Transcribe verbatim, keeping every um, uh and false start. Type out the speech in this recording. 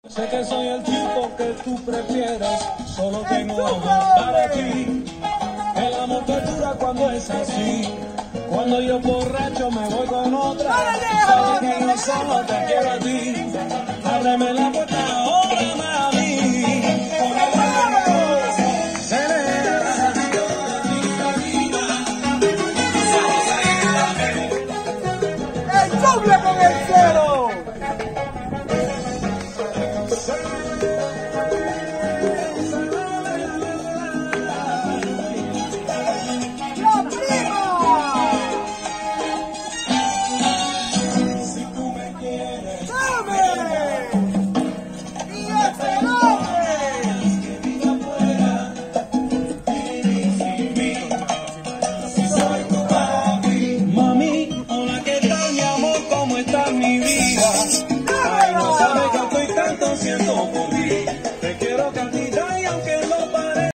Sé que soy el tipo que tú prefieres, solo tengo ojos para ti. El amor que dura cuando es así, cuando yo borracho me voy con otra. Sabes que yo solo te quiero a ti, ábreme la puerta ahora, mami. ¡El doble con el cero! Mi vida, ay, no sabes que estoy tanto siento por